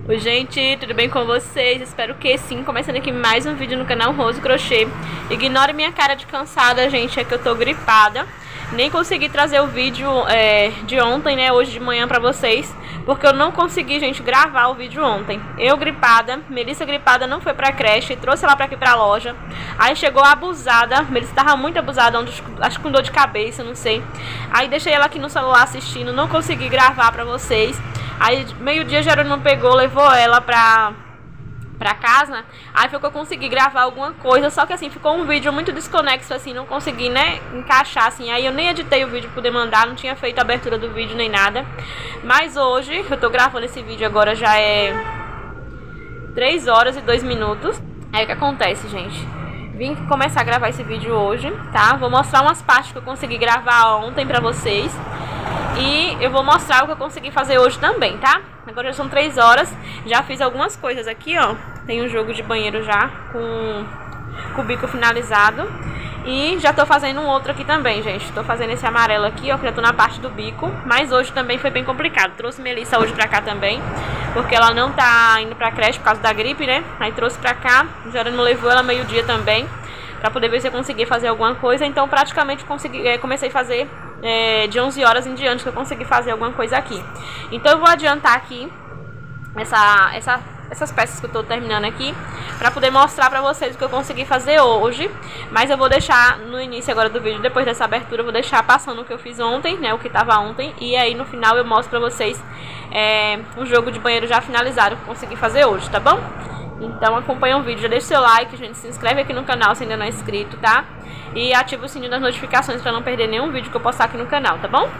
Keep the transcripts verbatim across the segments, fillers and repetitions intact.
Oi gente, tudo bem com vocês? Espero que sim. Começando aqui mais um vídeo no canal Rose Crochê. Ignore minha cara de cansada, gente, é que eu tô gripada. Nem consegui trazer o vídeo é, de ontem, né, hoje de manhã pra vocês, porque eu não consegui, gente, gravar o vídeo ontem. Eu gripada, Melissa gripada não foi pra creche, trouxe ela pra aqui pra loja. Aí chegou abusada, Melissa tava muito abusada, acho que com dor de cabeça, não sei. Aí deixei ela aqui no celular assistindo, não consegui gravar pra vocês. Aí meio-dia Jerônimo pegou, levou ela pra, pra casa. Aí foi que eu consegui gravar alguma coisa. Só que assim, ficou um vídeo muito desconexo, assim, não consegui, né, encaixar, assim. Aí eu nem editei o vídeo pra poder mandar, não tinha feito a abertura do vídeo nem nada. Mas hoje, eu tô gravando esse vídeo agora, já é três horas e dois minutos. Aí o que acontece, gente? Vim começar a gravar esse vídeo hoje, tá? Vou mostrar umas partes que eu consegui gravar ontem pra vocês. E eu vou mostrar o que eu consegui fazer hoje também, tá? Agora já são três horas. Já fiz algumas coisas aqui, ó. Tem um jogo de banheiro já com, com o bico finalizado. E já tô fazendo um outro aqui também, gente. Tô fazendo esse amarelo aqui, ó, que já tô na parte do bico. Mas hoje também foi bem complicado. Trouxe Melissa hoje pra cá também, porque ela não tá indo pra creche por causa da gripe, né? Aí trouxe pra cá. O Jerônimo levou ela meio-dia também, pra poder ver se eu conseguia fazer alguma coisa. Então praticamente consegui, é, comecei a fazer é, de onze horas em diante que eu consegui fazer alguma coisa aqui. Então eu vou adiantar aqui essa, essa, essas peças que eu tô terminando aqui, pra poder mostrar pra vocês o que eu consegui fazer hoje. Mas eu vou deixar no início agora do vídeo, depois dessa abertura, eu vou deixar passando o que eu fiz ontem, né, o que tava ontem. E aí no final eu mostro pra vocês é, o jogo de banheiro já finalizado que eu consegui fazer hoje, tá bom? Então acompanha o vídeo, já deixa seu like, gente, se inscreve aqui no canal se ainda não é inscrito, tá? E ativa o sininho das notificações pra não perder nenhum vídeo que eu postar aqui no canal, tá bom?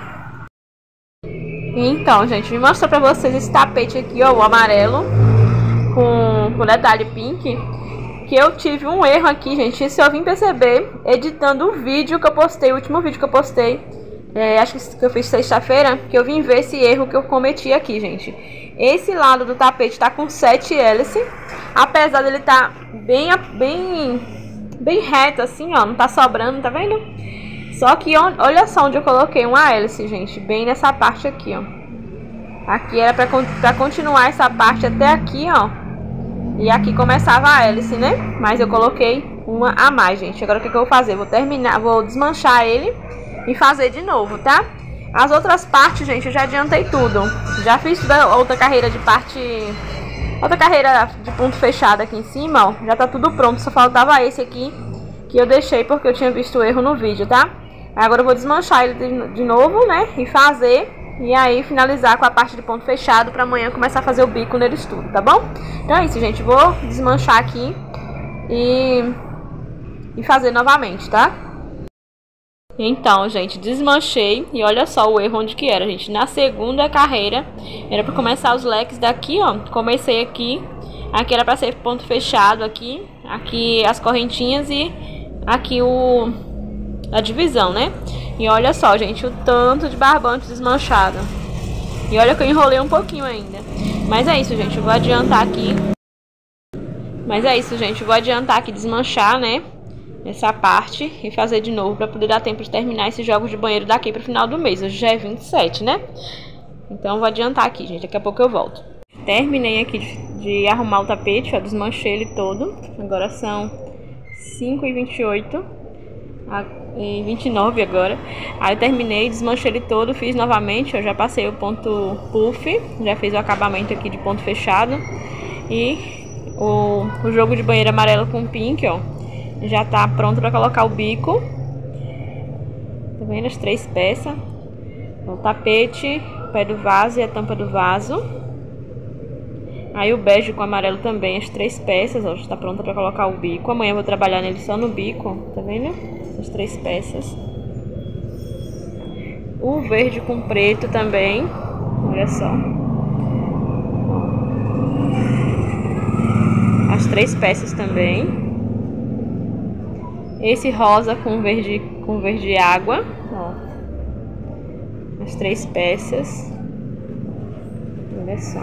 Então, gente, vou mostrar pra vocês esse tapete aqui, ó, o amarelo com, com detalhe pink. Que eu tive um erro aqui, gente, isso eu vim perceber editando o vídeo que eu postei, o último vídeo que eu postei. É, acho que eu fiz sexta-feira, que eu vim ver esse erro que eu cometi aqui, gente. Esse lado do tapete tá com sete hélices, apesar dele tá bem, bem, bem reto assim, ó, não tá sobrando, tá vendo? Só que olha só onde eu coloquei uma hélice, gente, bem nessa parte aqui, ó. Aqui era pra, pra continuar essa parte até aqui, ó. E aqui começava a hélice, né? Mas eu coloquei uma a mais, gente. Agora o que, que eu vou fazer? Vou terminar, vou desmanchar ele e fazer de novo, tá? As outras partes, gente, eu já adiantei tudo. Já fiz toda outra carreira de parte... Outra carreira de ponto fechado aqui em cima, ó. Já tá tudo pronto, só faltava esse aqui que eu deixei porque eu tinha visto o erro no vídeo, tá? Agora eu vou desmanchar ele de, de novo, né? E fazer... E aí finalizar com a parte de ponto fechado pra amanhã começar a fazer o bico neles tudo, tá bom? Então é isso, gente. Vou desmanchar aqui e... E fazer novamente, tá? Então, gente, desmanchei e olha só o erro onde que era, gente. Na segunda carreira, era pra começar os leques daqui, ó. Comecei aqui, aqui era pra ser ponto fechado aqui, aqui as correntinhas e aqui o a divisão, né? E olha só, gente, o tanto de barbante desmanchado. E olha que eu enrolei um pouquinho ainda. Mas é isso, gente, eu vou adiantar aqui. Mas é isso, gente, eu vou adiantar aqui, desmanchar, né? Essa parte e fazer de novo para poder dar tempo de terminar esses jogos de banheiro daqui para o final do mês. Hoje já é vinte e sete, né? Então eu vou adiantar aqui, gente. Daqui a pouco eu volto. Terminei aqui de, de arrumar o tapete, ó. Desmanchei ele todo. Agora são cinco e vinte e oito. E vinte e nove agora. Aí eu terminei, desmanchei ele todo. Fiz novamente, ó. Já passei o ponto puff. Já fiz o acabamento aqui de ponto fechado. E o, o jogo de banheiro amarelo com pink, ó. Já tá pronto para colocar o bico. Tá vendo as três peças? O tapete, o pé do vaso e a tampa do vaso. Aí o bege com o amarelo também, as três peças, ó, já tá pronta para colocar o bico. Amanhã eu vou trabalhar nele só no bico, tá vendo? As três peças. O verde com preto também, olha só. As três peças também. Esse rosa com verde, com verde água, ó. As três peças. Olha só.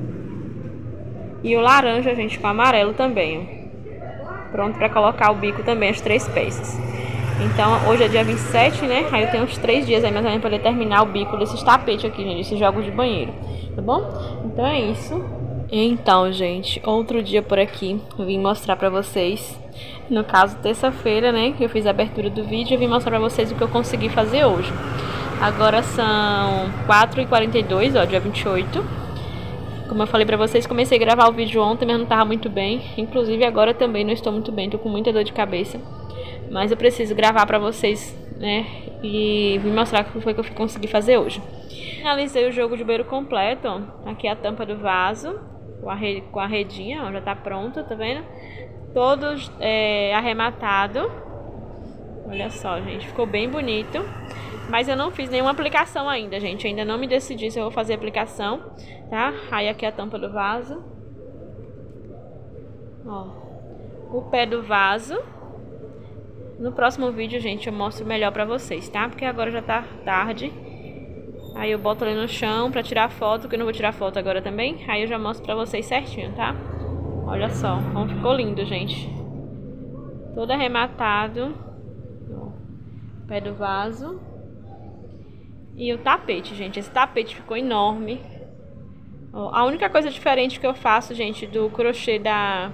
E o laranja, gente, com amarelo também, ó. Pronto para colocar o bico também, as três peças. Então, hoje é dia vinte e sete, né? Aí eu tenho uns três dias aí mais ou menos para poder terminar o bico desses tapetes aqui, gente, esses jogos de banheiro. Tá bom? Então é isso. Então, gente, outro dia por aqui, eu vim mostrar pra vocês, no caso, terça-feira, né, que eu fiz a abertura do vídeo, eu vim mostrar pra vocês o que eu consegui fazer hoje. Agora são quatro e quarenta e dois, ó, dia vinte e oito. Como eu falei pra vocês, comecei a gravar o vídeo ontem, mas não tava muito bem. Inclusive agora também não estou muito bem, tô com muita dor de cabeça. Mas eu preciso gravar pra vocês, né, e vim mostrar o que foi que eu consegui fazer hoje. Finalizei o jogo de banheiro completo, ó. Aqui é a tampa do vaso, com a, re... com a redinha, ó, já tá pronta, tá vendo? Todos é, arrematado. Olha só, gente, ficou bem bonito. Mas eu não fiz nenhuma aplicação ainda, gente. Ainda não me decidi se eu vou fazer aplicação, tá? Aí aqui é a tampa do vaso. Ó, o pé do vaso. No próximo vídeo, gente, eu mostro melhor pra vocês, tá? Porque agora já tá tarde. Aí eu boto ali no chão pra tirar foto, porque eu não vou tirar foto agora também. Aí eu já mostro pra vocês certinho, tá? Olha só, como ficou lindo, gente. Todo arrematado. Ó, pé do vaso. E o tapete, gente. Esse tapete ficou enorme. Ó, a única coisa diferente que eu faço, gente, do crochê da...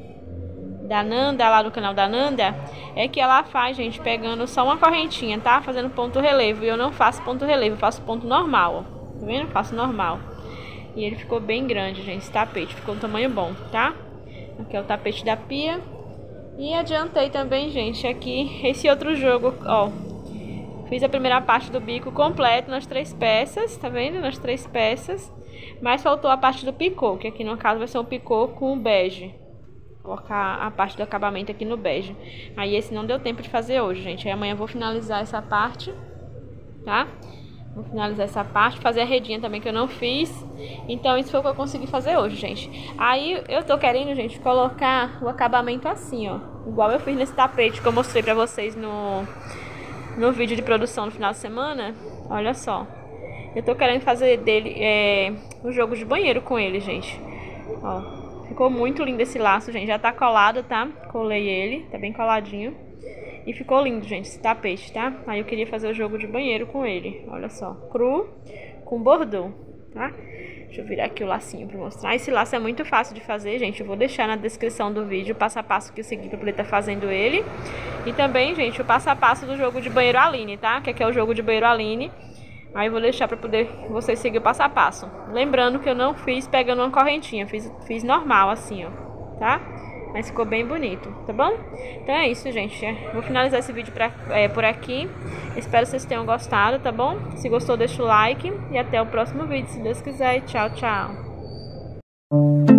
da Nanda, lá do canal da Nanda, é que ela faz, gente, pegando só uma correntinha, tá? Fazendo ponto relevo. E eu não faço ponto relevo, eu faço ponto normal, ó. Tá vendo? Eu faço normal. E ele ficou bem grande, gente, esse tapete. Ficou um tamanho bom, tá? Aqui é o tapete da pia. E adiantei também, gente, aqui esse outro jogo, ó. Fiz a primeira parte do bico completo nas três peças, tá vendo? Nas três peças. Mas faltou a parte do picô, que aqui no caso vai ser um picô com bege. Colocar a parte do acabamento aqui no bege. Aí esse não deu tempo de fazer hoje, gente. Aí amanhã eu vou finalizar essa parte, tá? Vou finalizar essa parte, fazer a redinha também que eu não fiz. Então isso foi o que eu consegui fazer hoje, gente. Aí eu tô querendo, gente, colocar o acabamento assim, ó. Igual eu fiz nesse tapete que eu mostrei pra vocês no, no vídeo de produção no final de semana. Olha só. Eu tô querendo fazer dele é, um jogo de banheiro com ele, gente. Ó. Ficou muito lindo esse laço, gente. Já tá colado, tá? Colei ele, tá bem coladinho. E ficou lindo, gente, esse tapete, tá? Aí eu queria fazer o jogo de banheiro com ele. Olha só, cru com bordô, tá? Deixa eu virar aqui o lacinho pra mostrar. Esse laço é muito fácil de fazer, gente. Eu vou deixar na descrição do vídeo o passo a passo que eu segui pra poder estar fazendo ele. E também, gente, o passo a passo do jogo de banheiro Aline, tá? Que aqui é o jogo de banheiro Aline. Aí eu vou deixar pra poder vocês seguir o passo a passo. Lembrando que eu não fiz pegando uma correntinha, fiz, fiz normal assim, ó, tá? Mas ficou bem bonito, tá bom? Então é isso, gente. Vou finalizar esse vídeo pra, é, por aqui. Espero que vocês tenham gostado, tá bom? Se gostou, deixa o like. E até o próximo vídeo, se Deus quiser. Tchau, tchau.